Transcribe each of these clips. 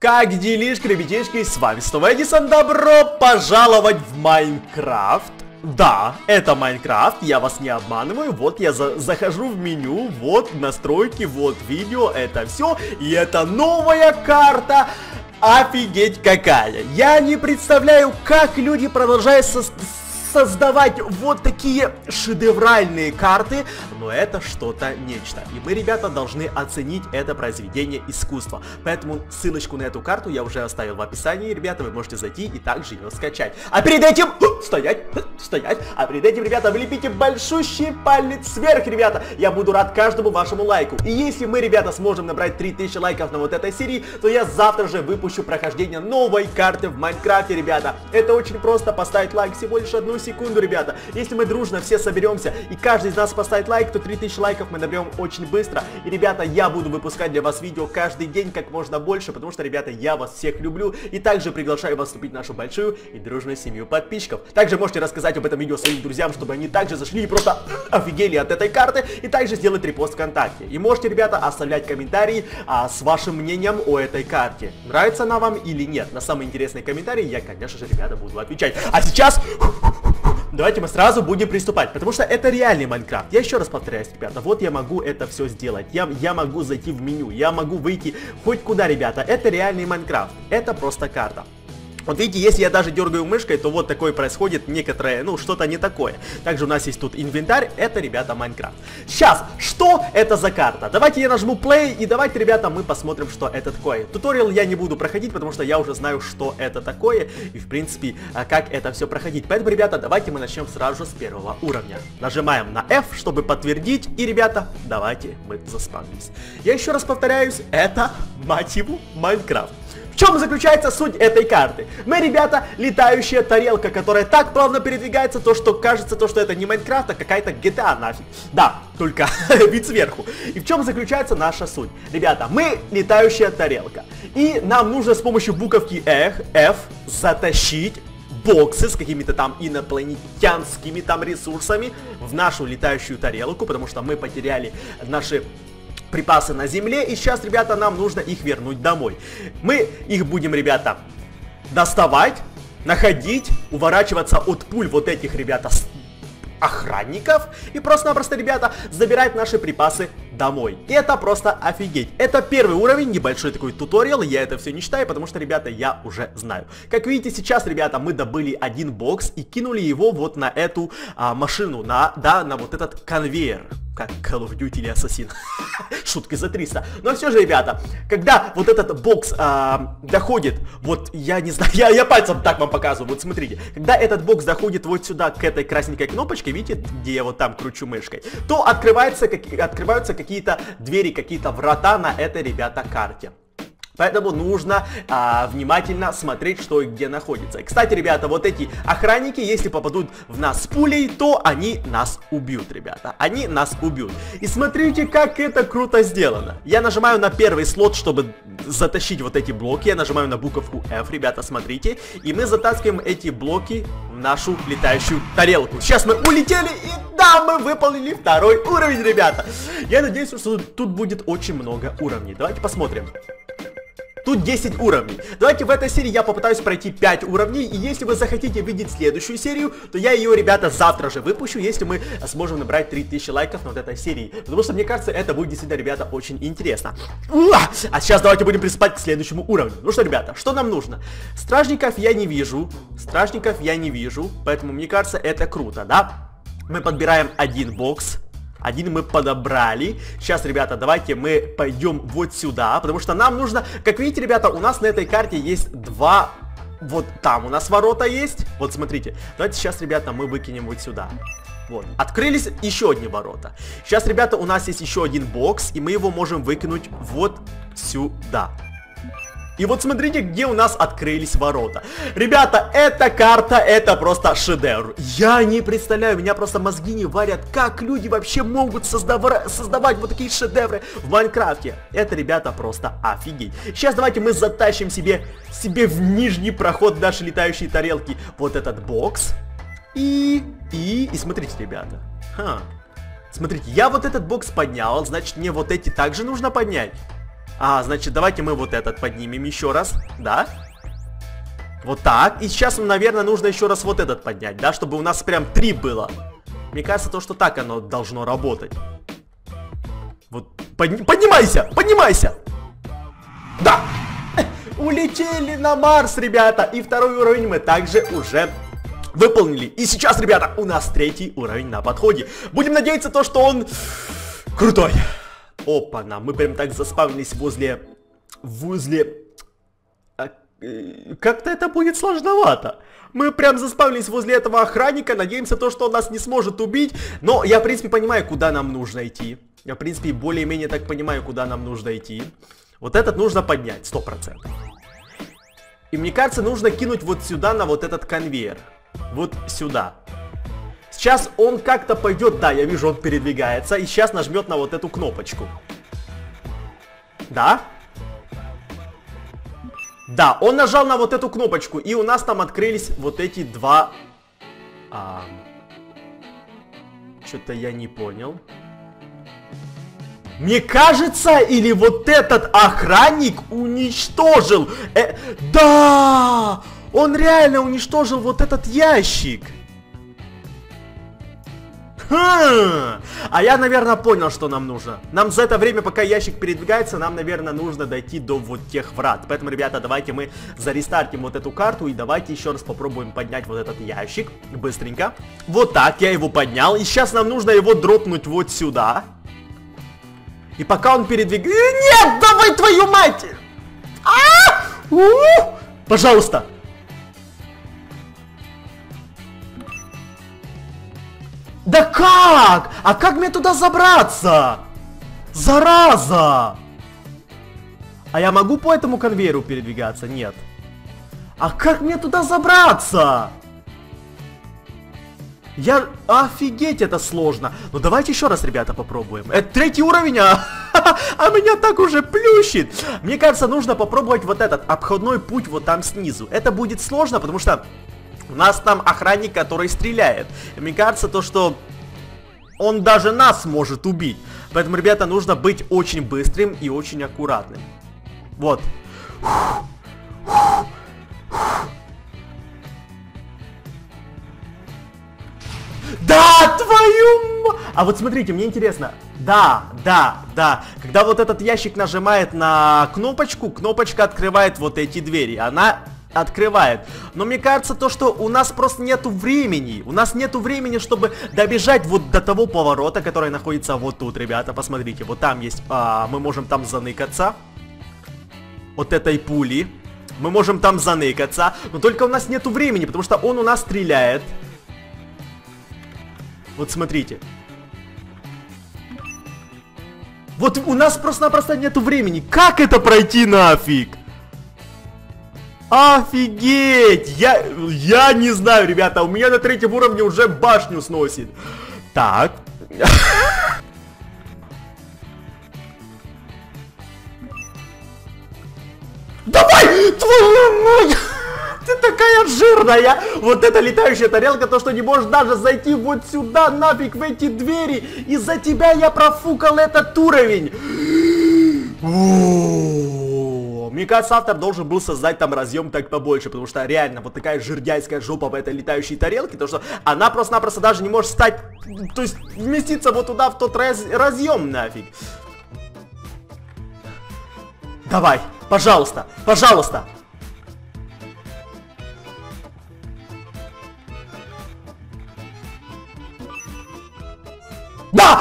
Как делишки, ребятишки, с вами снова Эдисон, добро пожаловать в Майнкрафт. Да, это Майнкрафт, я вас не обманываю, вот я захожу в меню, вот настройки, вот видео, это все, и это новая карта. Офигеть какая! Я не представляю, как люди продолжают создавать вот такие шедевральные карты, но это что-то нечто. И мы, ребята, должны оценить это произведение искусства. Поэтому ссылочку на эту карту я уже оставил в описании, ребята, вы можете зайти и также ее скачать. А перед этим... Стоять! А перед этим, ребята, влепите большущий палец вверх, ребята! Я буду рад каждому вашему лайку. И если мы, ребята, сможем набрать 3000 лайков на вот этой серии, то я завтра же выпущу прохождение новой карты в Майнкрафте, ребята. Это очень просто, поставить лайк всего лишь 1 секунду, ребята. Если мы дружно все соберемся и каждый из нас поставит лайк, то 3000 лайков мы наберем очень быстро. И, ребята, я буду выпускать для вас видео каждый день как можно больше, потому что, ребята, я вас всех люблю. И также приглашаю вас вступить в нашу большую и дружную семью подписчиков. Также можете рассказать об этом видео своим друзьям, чтобы они также зашли и просто офигели от этой карты. И также сделать репост ВКонтакте. И можете, ребята, оставлять комментарии с вашим мнением о этой карте. Нравится она вам или нет? На самые интересные комментарии я, конечно же, ребята, буду отвечать. А сейчас... Давайте мы сразу будем приступать, потому что это реальный Майнкрафт. Я еще раз повторяюсь, ребята, вот я могу это все сделать. Я могу зайти в меню, я могу выйти хоть куда, ребята. Это реальный Майнкрафт, это просто карта. Вот видите, если я даже дергаю мышкой, то вот такое происходит некоторое, ну, что-то не такое. Также у нас есть тут инвентарь, это, ребята, Майнкрафт. Сейчас, что это за карта? Давайте я нажму play и давайте, ребята, мы посмотрим, что это такое. Туториал я не буду проходить, потому что я уже знаю, что это такое и, в принципе, как это все проходить. Поэтому, ребята, давайте мы начнем сразу же с первого уровня. Нажимаем на F, чтобы подтвердить, и, ребята, давайте мы заспавнились. Я еще раз повторяюсь, это, мать его, Майнкрафт. В чем заключается суть этой карты? Мы, ребята, летающая тарелка, которая так плавно передвигается, то что кажется, то что это не Майнкрафт, а какая-то GTA нафиг. Да, только вид сверху. И в чем заключается наша суть? Ребята, мы летающая тарелка. И нам нужно с помощью буковки F затащить боксы с какими-то там инопланетянскими там ресурсами в нашу летающую тарелку, потому что мы потеряли наши припасы на земле, и сейчас, ребята, нам нужно их вернуть домой. Мы их будем, ребята, доставать, находить, уворачиваться от пуль вот этих, ребята, охранников, и просто-напросто, ребята, забирать наши припасы домой. И это просто офигеть. Это первый уровень, небольшой такой туториал, я это все не читаю, потому что, ребята, я уже знаю. Как видите, сейчас, ребята, мы добыли один бокс и кинули его вот на эту машину, на вот этот конвейер. Как Call of Duty или Assassin. Шутки за 300. Но все же, ребята, когда вот этот бокс доходит, вот, я не знаю, я пальцем так вам показываю, вот смотрите. Когда этот бокс доходит вот сюда, к этой красненькой кнопочке, видите, где я вот там кручу мышкой, то открываются какие-то двери, какие-то врата на этой, ребята, карте. Поэтому нужно внимательно смотреть, что и где находится. Кстати, ребята, вот эти охранники, если попадут в нас с пулей, то они нас убьют, ребята. Они нас убьют. И смотрите, как это круто сделано. Я нажимаю на первый слот, чтобы затащить вот эти блоки. Я нажимаю на буковку F, ребята, смотрите. И мы затаскиваем эти блоки в нашу летающую тарелку. Сейчас мы улетели, и да, мы выполнили второй уровень, ребята. Я надеюсь, что тут будет очень много уровней. Давайте посмотрим. Тут 10 уровней. Давайте в этой серии я попытаюсь пройти 5 уровней. И если вы захотите видеть следующую серию, то я ее, ребята, завтра же выпущу, если мы сможем набрать 3000 лайков на вот этой серии. Потому что, мне кажется, это будет действительно, ребята, очень интересно. А сейчас давайте будем приступать к следующему уровню. Ну что, ребята, что нам нужно? Стражников я не вижу. Поэтому, мне кажется, это круто, да? Мы подбираем один бокс. Один мы подобрали. Сейчас, ребята, давайте мы пойдем вот сюда, потому что нам нужно, как видите, ребята, у нас на этой карте есть два, вот там у нас ворота есть. Вот смотрите, давайте сейчас, ребята, мы выкинем вот сюда. Вот, открылись еще одни ворота. Сейчас, ребята, у нас есть еще один бокс, и мы его можем выкинуть вот сюда. И вот смотрите, где у нас открылись ворота. Ребята, эта карта, это просто шедевр. Я не представляю, меня просто мозги не варят, как люди вообще могут создавать вот такие шедевры в Майнкрафте. Это, ребята, просто офигеть. Сейчас давайте мы затащим себе в нижний проход нашей летающей тарелки вот этот бокс. И смотрите, ребята. Смотрите, я вот этот бокс поднял, значит, мне вот эти также нужно поднять. Значит, давайте мы вот этот поднимем еще раз, да? Вот так. И сейчас, наверное, нужно еще раз вот этот поднять, да? Чтобы у нас прям 3 было. Мне кажется, то, что так оно должно работать. Вот, поднимайся, поднимайся! Да! Улетели на Марс, ребята! И второй уровень мы также уже выполнили. И сейчас, ребята, у нас 3-й уровень на подходе. Будем надеяться, то, что он крутой. Опа-на, мы прям так заспавнились возле... Как-то это будет сложновато. Мы прям заспавнились возле этого охранника. Надеемся, то, что он нас не сможет убить. Но я, в принципе, понимаю, куда нам нужно идти. Я, в принципе, более-менее так понимаю, куда нам нужно идти. Вот этот нужно поднять, 100%. И мне кажется, нужно кинуть вот сюда, на вот этот конвейер. Вот сюда. Сейчас он как-то пойдет, да, я вижу, он передвигается. И сейчас нажмет на вот эту кнопочку. Да? Да, он нажал на вот эту кнопочку. И у нас там открылись вот эти 2... Что-то я не понял. Мне кажется, или вот этот охранник уничтожил... Да! Он реально уничтожил вот этот ящик. А я, наверное, понял, что нам нужно. Нам за это время, пока ящик передвигается, нам, наверное, нужно дойти до вот тех врат. Поэтому, ребята, давайте мы зарестартим вот эту карту и давайте еще раз попробуем поднять вот этот ящик. Быстренько. Вот так, я его поднял. И сейчас нам нужно его дропнуть вот сюда. И пока он передвигается... Нет, давай твою мать! Пожалуйста. Да как? А как мне туда забраться? Зараза! А я могу по этому конвейеру передвигаться? Нет. А как мне туда забраться? Офигеть, это сложно. Ну давайте еще раз, ребята, попробуем. Это 3-й уровень, а меня так уже плющит. Мне кажется, нужно попробовать вот этот обходной путь вот там снизу. Это будет сложно, потому что у нас там охранник, который стреляет. И мне кажется, то, что он даже нас может убить. Поэтому, ребята, нужно быть очень быстрым и очень аккуратным. Вот. Да, твою... А вот смотрите, мне интересно. Да. Когда вот этот ящик нажимает на кнопочку, кнопочка открывает вот эти двери. Она открывает. Но мне кажется, то, что у нас просто нету времени. У нас нету времени, чтобы добежать вот до того поворота, который находится вот тут, ребята. Посмотрите, вот там есть... мы можем там заныкаться. Вот этой пули. Мы можем там заныкаться. Но только у нас нету времени, потому что он у нас стреляет. Вот смотрите. Вот у нас просто-напросто нету времени. Как это пройти нафиг? Офигеть! Я не знаю, ребята. У меня на 3-м уровне уже башню сносит. Так. Давай! Твою мать! Ты такая жирная! Вот эта летающая тарелка, то, что не можешь даже зайти вот сюда, нафиг, в эти двери. Из-за тебя я профукал этот уровень. Мне кажется, автор должен был создать там разъем так побольше, потому что реально вот такая жирдяйская жопа в этой летающей тарелке, то что она просто-напросто даже не может стать, то есть вместиться вот туда, в тот разъем нафиг. Давай, пожалуйста, пожалуйста. Да!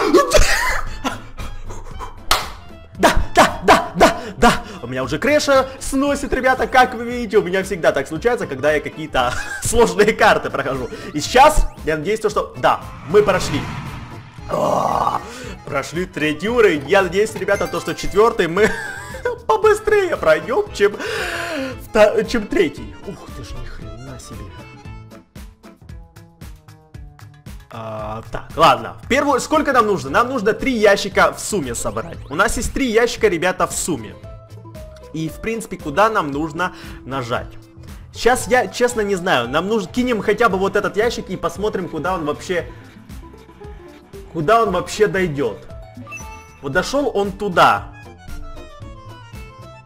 Да! У меня уже крэша сносит, ребята, как вы видите. У меня всегда так случается, когда я какие-то сложные карты прохожу. И сейчас, я надеюсь, что... Да, мы прошли. Прошли 3-й уровень. Я надеюсь, ребята, то, что 4-й мы побыстрее пройдем, чем 3-й. Ух ты ж, ни хрена себе. Так, ладно. Первую, сколько нам нужно? Нам нужно 3 ящика в сумме собрать. У нас есть 3 ящика, ребята, в сумме. И, в принципе, куда нам нужно нажать? Сейчас я, честно, не знаю. Нам нужно... Кинем хотя бы вот этот ящик и посмотрим, куда он вообще... Куда он вообще дойдет. Вот дошел он туда.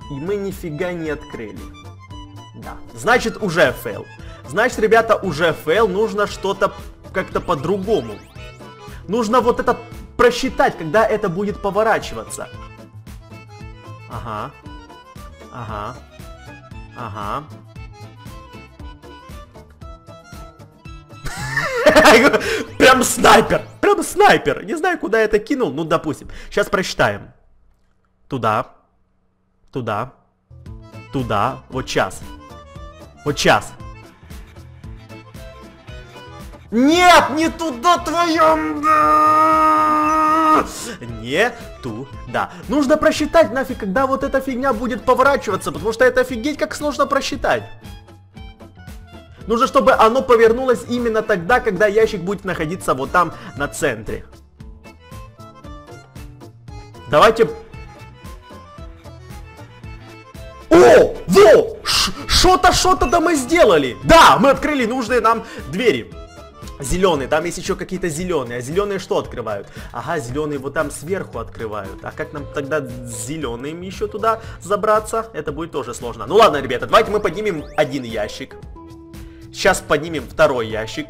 И мы нифига не открыли. Да. Значит, уже фейл. Значит, ребята, уже фейл. Нужно что-то как-то по-другому. Нужно вот это просчитать, когда это будет поворачиваться. Ага. Ага. Ага. Прям снайпер! Прям снайпер! Не знаю, куда я это кинул, ну допустим. Сейчас просчитаем. Туда. Туда. Туда. Вот сейчас. Вот сейчас. Нет, не туда твоем! Не туда. Нужно просчитать нафиг, когда вот эта фигня будет поворачиваться, потому что это офигеть как сложно просчитать. Нужно, чтобы оно повернулось именно тогда, когда ящик будет находиться вот там на центре. Давайте... О! Во! Что-то мы сделали! Да, мы открыли нужные нам двери. Зеленые, там есть еще какие-то зеленые. А зеленые что открывают? Ага, зеленые вот там сверху открывают. А как нам тогда с зеленым еще туда забраться? Это будет тоже сложно. Ну ладно, ребята, давайте мы поднимем один ящик. Сейчас поднимем второй ящик.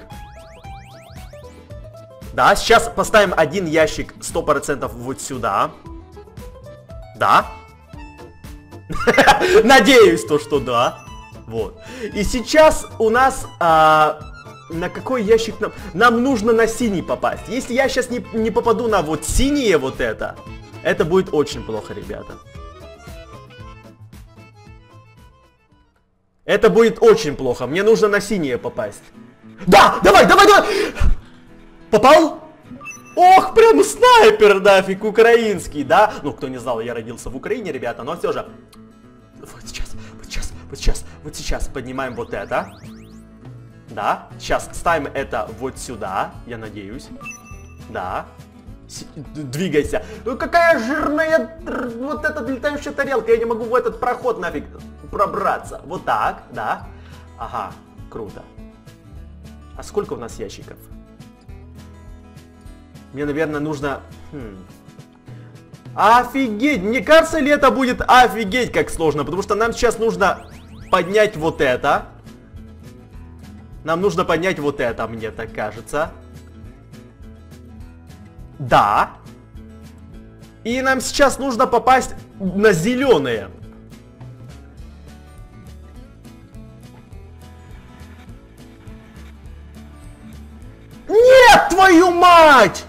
Да, сейчас поставим один ящик 100% вот сюда. Да. Надеюсь, что да. Вот. И сейчас у нас... на какой ящик нам... Нам нужно на синий попасть. Если я сейчас не попаду на вот синее вот это будет очень плохо, ребята. Это будет очень плохо. Мне нужно на синее попасть. Да! Давай! Попал? Ох, прям снайпер, нафиг, украинский, да? Ну, кто не знал, я родился в Украине, ребята, но все же. Вот сейчас поднимаем вот это. Да, сейчас ставим это вот сюда, я надеюсь. Да. Двигайся. Ну какая жирная вот эта летающая тарелка. Я не могу в этот проход нафиг пробраться. Вот так, да. Ага, круто. А сколько у нас ящиков? Мне, наверное, нужно... Офигеть! Мне кажется ли это будет офигеть как сложно? Потому что нам сейчас нужно поднять вот это. Нам нужно поднять вот это, мне так кажется. Да. И нам сейчас нужно попасть на зеленые. Нет, твою мать!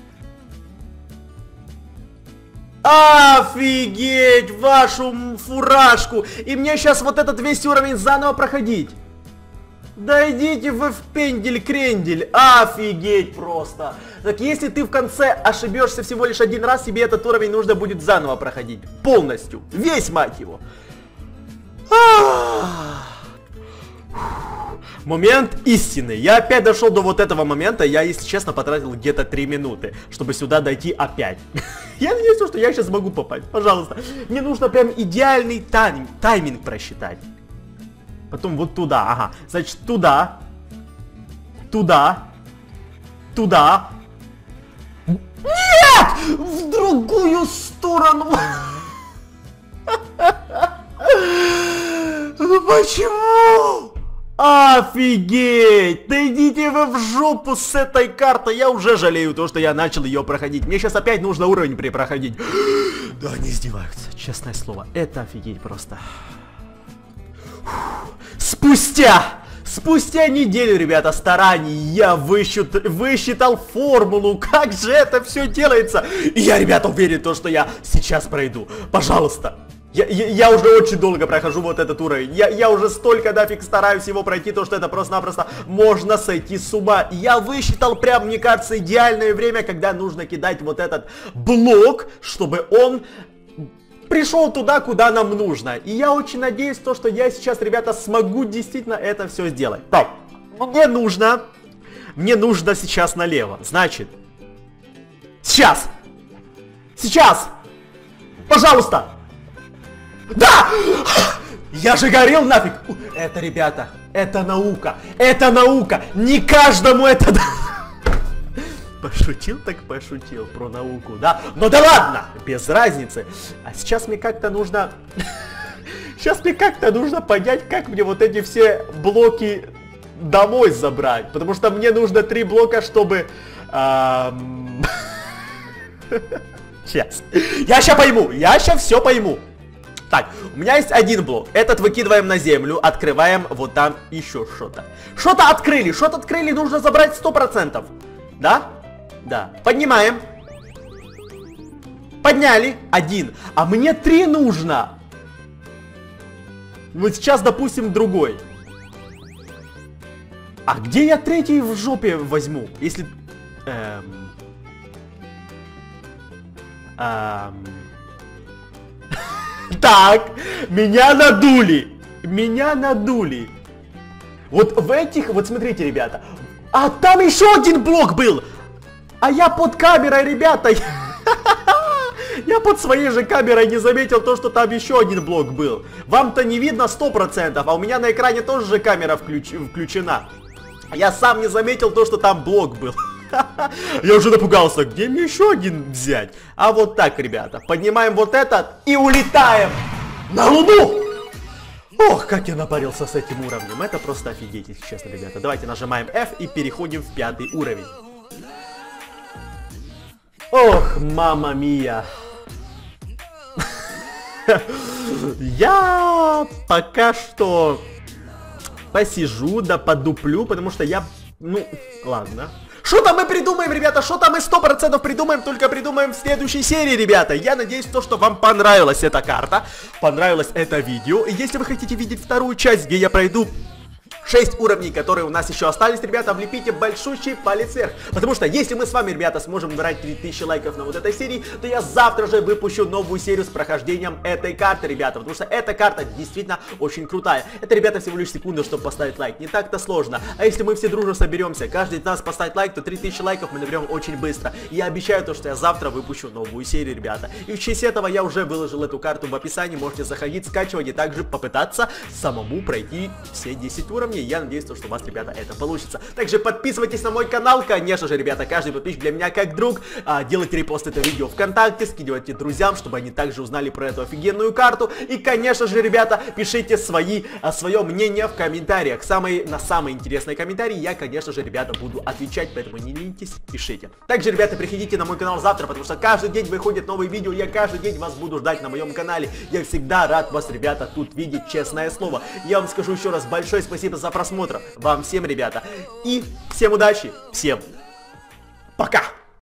Офигеть, вашу фуражку! И мне сейчас вот этот весь уровень заново проходить. Да идите вы в пендель-крендель, офигеть просто. Так если ты в конце ошибешься всего лишь один раз, тебе этот уровень нужно будет заново проходить. Полностью, весь, мать его. Момент истины. Я опять дошел до вот этого момента. Я, если честно, потратил где-то 3 минуты, чтобы сюда дойти опять. Я надеюсь, что я сейчас могу попасть. Пожалуйста. Мне нужно прям идеальный тайминг просчитать. Потом вот туда, ага. Значит, туда. Туда. Туда. Нет! В другую сторону. Ну почему? Офигеть! Да идите вы в жопу с этой картой. Я уже жалею то, что я начал ее проходить. Мне сейчас опять нужно уровень перепроходить. Да они издеваются, честное слово. Это офигеть просто. Спустя неделю, ребята, стараний я высчитал формулу, как же это все делается. И я, ребята, уверен, то, что я сейчас пройду. Пожалуйста. Я уже очень долго прохожу вот этот уровень. Я уже столько нафиг стараюсь его пройти, то что это просто-напросто можно сойти с ума. Я высчитал прям, мне кажется, идеальное время, когда нужно кидать вот этот блок, чтобы он... пришел туда, куда нам нужно. И я очень надеюсь, то, что я сейчас, ребята, смогу действительно это все сделать. Так, мне нужно сейчас налево. Значит, сейчас, пожалуйста. Да! Я же горел нафиг. Это, ребята, это наука. Не каждому это... Пошутил так пошутил про науку, да? Ну да ладно, без разницы. А сейчас мне как-то нужно Сейчас мне как-то нужно понять, как мне вот эти все блоки домой забрать. Потому что мне нужно 3 блока, чтобы... Сейчас. Я сейчас пойму. Я сейчас все пойму. Так, у меня есть один блок. Этот выкидываем на землю. Открываем вот там еще что-то. Что-то открыли, нужно забрать 100%. Да? Да. Поднимаем. Подняли. 1. А мне 3 нужно. Вот сейчас, допустим, другой. А где я 3 в жопе возьму? Если... Так, меня надули. Вот в этих, вот смотрите, ребята. А там еще один блок был. А я под камерой, ребята. Я под своей же камерой не заметил то, что там еще один блок был. Вам-то не видно 100%, а у меня на экране тоже же камера включена. Я сам не заметил то, что там блок был. Я уже напугался, где мне еще один взять? А вот так, ребята, поднимаем вот этот и улетаем на Луну! Ох, как я напарился с этим уровнем. Это просто офигеть, если честно, ребята. Давайте нажимаем F и переходим в 5-й уровень. Ох, мама мия. Я пока что посижу, да подуплю, потому что я... Ну, ладно. Что-то мы придумаем, ребята, что-то мы 100% придумаем, только придумаем в следующей серии, ребята. Я надеюсь, что вам понравилась эта карта, понравилось это видео. И если вы хотите видеть вторую часть, где я пройду 6 уровней, которые у нас еще остались, ребята, влепите большущий палец вверх. Потому что если мы с вами, ребята, сможем набрать 3000 лайков на вот этой серии, то я завтра же выпущу новую серию с прохождением этой карты, ребята. Потому что эта карта действительно очень крутая. Это, ребята, всего лишь секунда, чтобы поставить лайк. Не так-то сложно. А если мы все дружно соберемся, каждый из нас поставит лайк, то 3000 лайков мы наберем очень быстро. И я обещаю то, что я завтра выпущу новую серию, ребята. И в честь этого я уже выложил эту карту в описании. Можете заходить, скачивать и также попытаться самому пройти все 10 уровней. Я надеюсь, что у вас, ребята, это получится. Также подписывайтесь на мой канал, конечно же, ребята, каждый подписчик для меня как друг. Делайте репост этого видео ВКонтакте, скидывайте друзьям, чтобы они также узнали про эту офигенную карту. И, конечно же, ребята, пишите свое мнение в комментариях. На самые интересные комментарии я, конечно же, ребята, буду отвечать, поэтому не ленитесь, пишите. Также, ребята, приходите на мой канал завтра, потому что каждый день выходят новые видео, я каждый день вас буду ждать на моем канале. Я всегда рад вас, ребята, тут видеть, честное слово. Я вам скажу еще раз большое спасибо за просмотр. Вам всем, ребята. И всем удачи. Всем пока.